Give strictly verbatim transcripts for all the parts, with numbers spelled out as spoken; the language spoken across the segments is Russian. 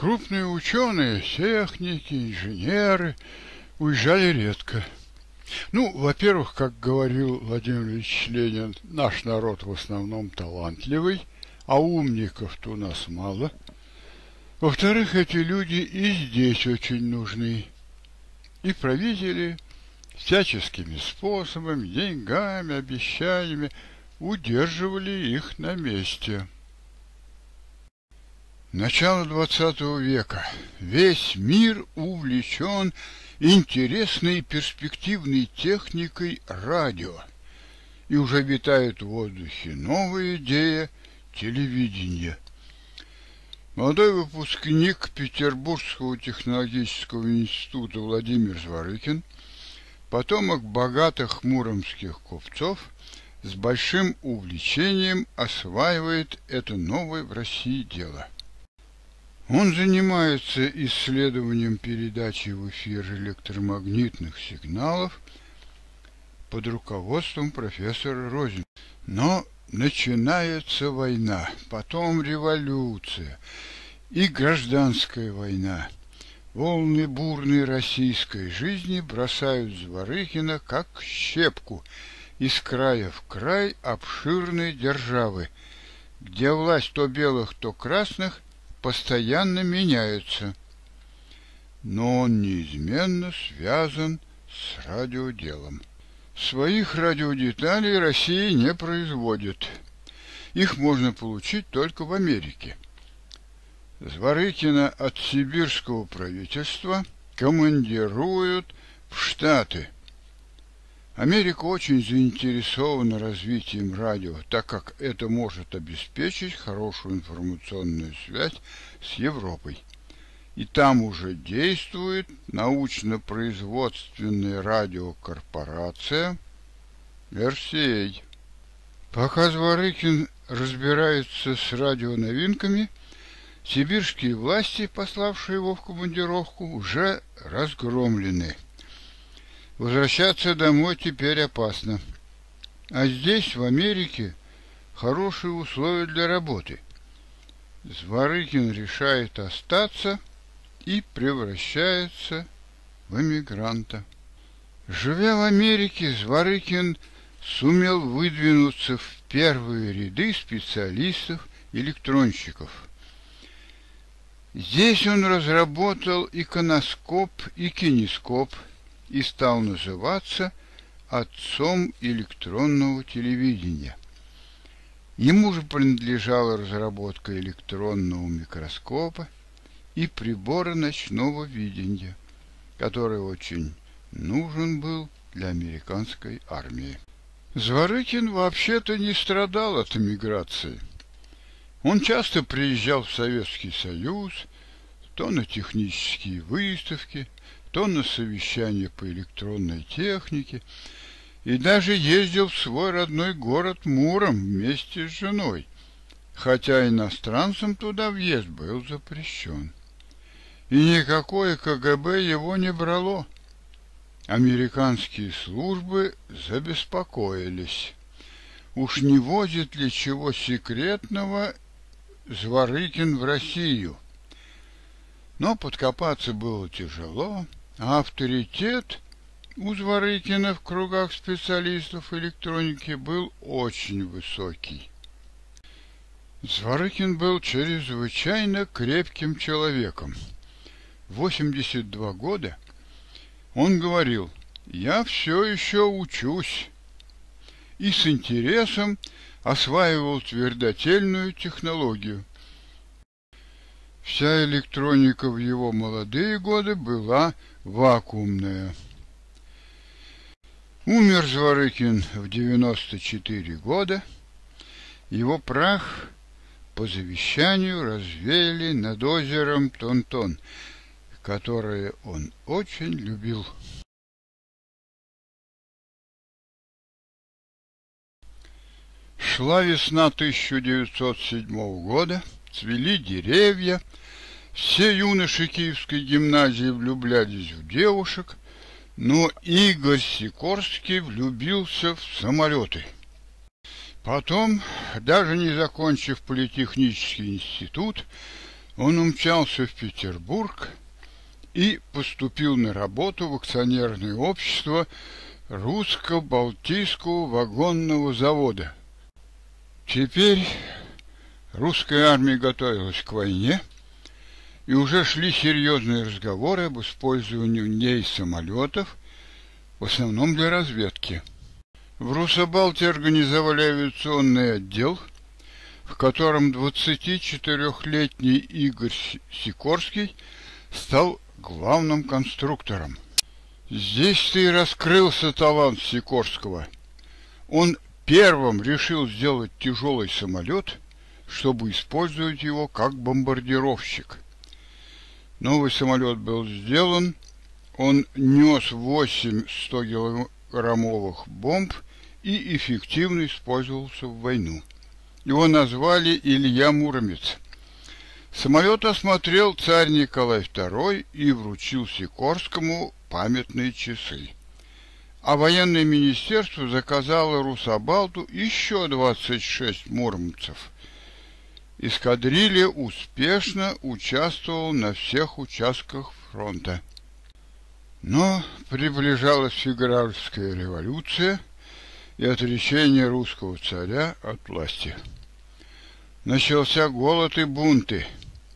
Крупные ученые, техники, инженеры уезжали редко. Ну, во-первых, как говорил Владимир Ильич Ленин, наш народ в основном талантливый, а умников-то у нас мало. Во-вторых, эти люди и здесь очень нужны. И правители всяческими способами, деньгами, обещаниями удерживали их на месте. Начало двадцатого века. Весь мир увлечен интересной и перспективной техникой радио. И уже витает в воздухе новая идея телевидения. Молодой выпускник Петербургского технологического института Владимир Зворыкин, потомок богатых муромских купцов, с большим увлечением осваивает это новое в России дело. Он занимается исследованием передачи в эфир электромагнитных сигналов под руководством профессора Розина. Но начинается война, потом революция и гражданская война. Волны бурной российской жизни бросают Зворыкина как щепку из края в край обширной державы, где власть то белых, то красных постоянно меняется. Но он неизменно связан с радиоделом. Своих радиодеталей Россия не производит. Их можно получить только в Америке. Зворыкина от сибирского правительства командируют в Штаты. Америка очень заинтересована развитием радио, так как это может обеспечить хорошую информационную связь с Европой. И там уже действует научно-производственная радиокорпорация эр си эй. Пока Зворыкин разбирается с радионовинками, сибирские власти, пославшие его в командировку, уже разгромлены. Возвращаться домой теперь опасно. А здесь, в Америке, хорошие условия для работы. Зворыкин решает остаться и превращается в эмигранта. Живя в Америке, Зворыкин сумел выдвинуться в первые ряды специалистов-электронщиков. Здесь он разработал иконоскоп и кинескоп и стал называться отцом электронного телевидения. Ему же принадлежала разработка электронного микроскопа и прибора ночного видения, который очень нужен был для американской армии. Зворыкин вообще-то не страдал от эмиграции. Он часто приезжал в Советский Союз, то на технические выставки, то на совещания по электронной технике, и даже ездил в свой родной город Муром вместе с женой, хотя иностранцам туда въезд был запрещен. И никакое ка гэ бэ его не брало. Американские службы забеспокоились. Уж не возит ли чего секретного Зворыкин в Россию? Но подкопаться было тяжело, а авторитет у Зворыкина в кругах специалистов электроники был очень высокий. Зворыкин был чрезвычайно крепким человеком. В восемьдесят два года он говорил: «Я все еще учусь», и с интересом осваивал твердотельную технологию. Вся электроника в его молодые годы была вакуумная. Умер Зворыкин в девяносто четыре года. Его прах по завещанию развеяли над озером Тонтон, которое он очень любил. Шла весна тысяча девятьсот седьмого года, цвели деревья, все юноши Киевской гимназии влюблялись в девушек, но Игорь Сикорский влюбился в самолеты. Потом, даже не закончив политехнический институт, Он умчался в Петербург и поступил на работу в акционерное общество Русско-Балтийского вагонного завода. Теперь русская армия готовилась к войне, и уже шли серьезные разговоры об использовании в ней самолетов, в основном для разведки. В Руссобалте организовали авиационный отдел, в котором двадцатичетырехлетний Игорь Сикорский стал главным конструктором. Здесь-то и раскрылся талант Сикорского. Он первым решил сделать тяжелый самолет, чтобы использовать его как бомбардировщик. Новый самолет был сделан, он нес восемь стокилограммовых бомб и эффективно использовался в войну. Его назвали Илья Муромец. Самолет осмотрел царь Николай второй и вручил Сикорскому памятные часы. А военное министерство заказало Руссобалту еще двадцать шесть муромцев. Эскадрилья успешно участвовала на всех участках фронта. Но приближалась февральская революция и отречение русского царя от власти. Начался голод и бунты.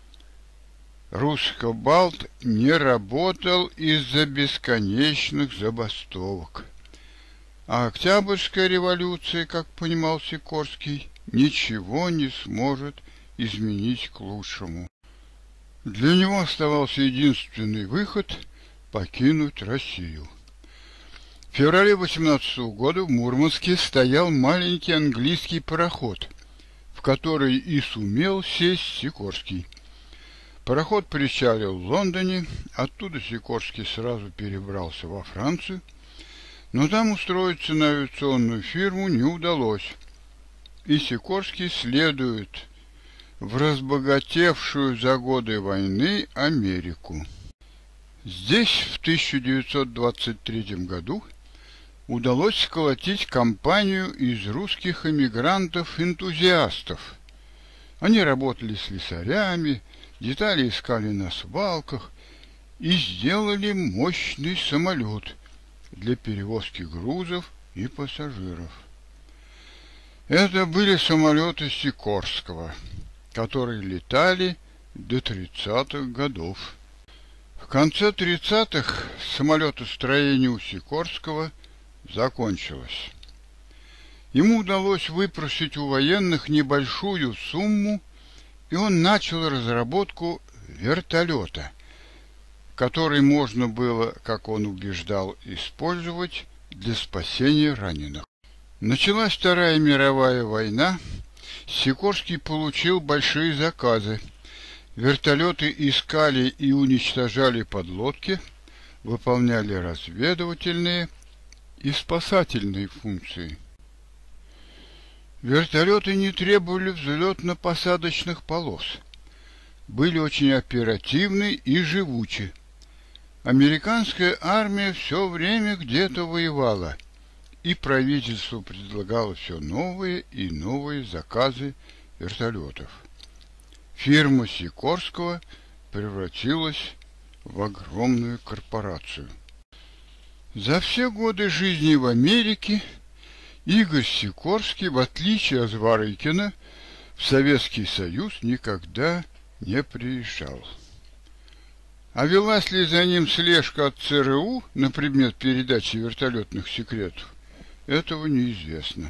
Руссобалт не работал из-за бесконечных забастовок. А Октябрьская революция, как понимал Сикорский, ничего не сможет изменить к лучшему. Для него оставался единственный выход – покинуть Россию. В феврале восемнадцатого года в Мурманске стоял маленький английский пароход, в который и сумел сесть Сикорский. Пароход причалил в Лондоне, оттуда Сикорский сразу перебрался во Францию, но там устроиться на авиационную фирму не удалось, и Сикорский следует в разбогатевшую за годы войны Америку. Здесь в тысяча девятьсот двадцать третьем году удалось сколотить компанию из русских эмигрантов-энтузиастов. Они работали слесарями, детали искали на свалках и сделали мощный самолет для перевозки грузов и пассажиров. Это были самолеты Сикорского, которые летали до тридцатых годов. В конце тридцатых самолетостроение у Сикорского закончилось. Ему удалось выпросить у военных небольшую сумму, и он начал разработку вертолета, который можно было, как он убеждал, использовать для спасения раненых. Началась Вторая мировая война, Сикорский получил большие заказы. Вертолеты искали и уничтожали подлодки, выполняли разведывательные и спасательные функции. Вертолеты не требовали взлетно-посадочных полос, были очень оперативны и живучи. Американская армия все время где-то воевала, и правительство предлагало все новые и новые заказы вертолетов. Фирма Сикорского превратилась в огромную корпорацию. За все годы жизни в Америке Игорь Сикорский, в отличие от Зворыкина, в Советский Союз никогда не приезжал. А велась ли за ним слежка от ЦРУ на предмет передачи вертолетных секретов, этого неизвестно.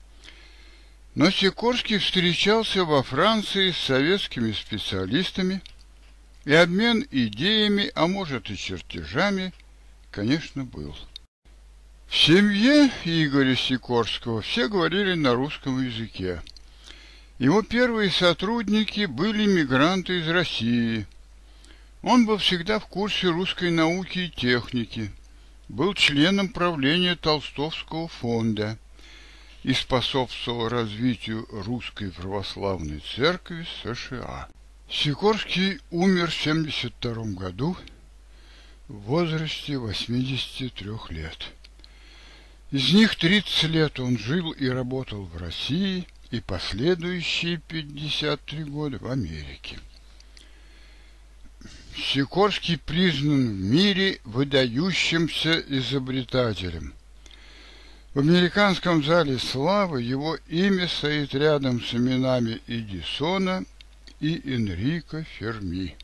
Но Сикорский встречался во Франции с советскими специалистами, и обмен идеями, а может и чертежами, конечно, был. В семье Игоря Сикорского все говорили на русском языке. Его первые сотрудники были мигранты из России. Он был всегда в курсе русской науки и техники, был членом правления Толстовского фонда и способствовал развитию Русской Православной Церкви США. Сикорский умер в семьдесят втором году в возрасте восьмидесяти трёх лет. Из них тридцать лет он жил и работал в России, и последующие пятьдесят три года в Америке. Сикорский признан в мире выдающимся изобретателем. В американском зале славы его имя стоит рядом с именами Эдисона и Энрико Ферми.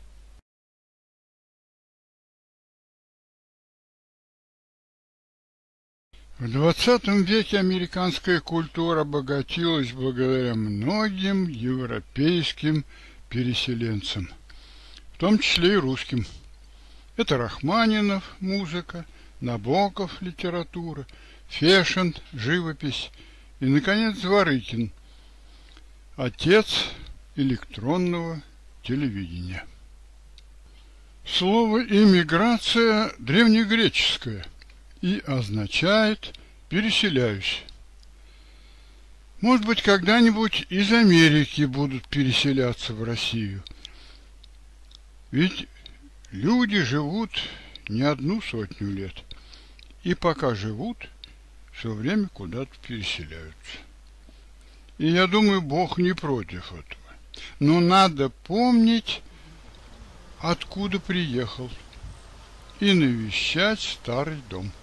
В двадцатом веке американская культура обогатилась благодаря многим европейским переселенцам, в том числе и русским. Это Рахманинов, музыка, Набоков, литература, Фешин, живопись и, наконец, Зворыкин, отец электронного телевидения. Слово «иммиграция» древнегреческое и означает «переселяюсь». Может быть, когда-нибудь из Америки будут переселяться в Россию. Ведь люди живут не одну сотню лет, и пока живут, все время куда-то переселяются. И я думаю, Бог не против этого. Но надо помнить, откуда приехал, и навещать старый дом.